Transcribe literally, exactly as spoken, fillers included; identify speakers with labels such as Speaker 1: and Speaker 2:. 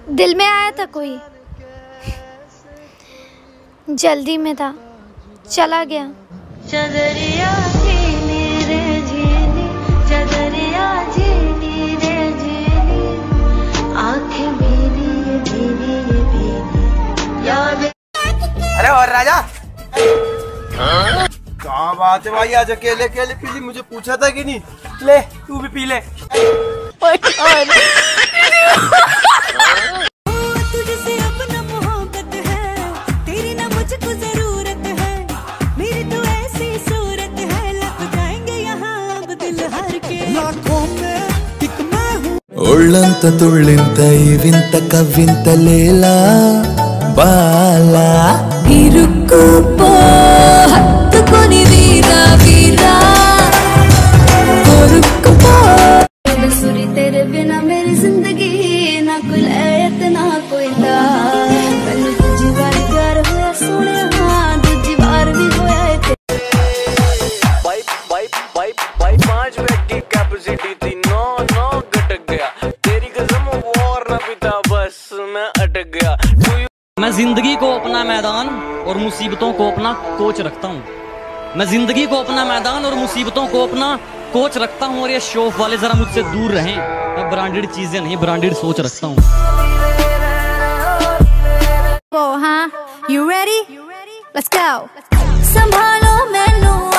Speaker 1: दिल में आया था कोई, जल्दी में था, चला गया।
Speaker 2: चदरिया झीनी रे झीनी, चदरिया झीनी रे झीनी, आँखें भीनी भीनी भीनी याद।
Speaker 3: अरे और राजा, क्या बात है भाई, आज अकेले अकेले पी ली? मुझे पूछा था कि नहीं? ले तू भी पी ले।
Speaker 2: तुझसे अपना मोहब्बत है, तेरी ना मुझको जरूरत है, मेरी तो ऐसी सूरत है, लग जाएंगे यहाँ अब दिल हार के। लाखों में एक मैं हूँ।
Speaker 4: ఒళ్ళంత తుళ్ళింత ఈ వింత కవ్వింత లేలా బాలా
Speaker 2: ఇరుక్కుపో హత్తుకొని వీరా వీరా కొరుక్కుపో। बसुरी तेरे बिना मेरी जिंदगी ना कोई लैत ना कोई दा, मैनू दूजी बार प्यार होया सोने, हाँ दूजी बार भी होया ते।
Speaker 5: बाई बाई बाई बाई पांच बैग की कैपेसिटी थी, नौ नौ घटक गया, तेरी कसम वो और ना पिता बस मैं अटक गया।
Speaker 6: मैं जिंदगी को अपना मैदान और मुसीबतों को अपना कोच रखता हूँ। मैं जिंदगी को अपना मैदान और मुसीबतों को अपना कोच रखता हूँ। और ये शौक वाले जरा मुझसे दूर रहें, मैं ब्रांडेड चीजें नहीं ब्रांडेड सोच रखता हूँ।
Speaker 1: हाँ, you ready? Let's go.
Speaker 2: संभालो मैनू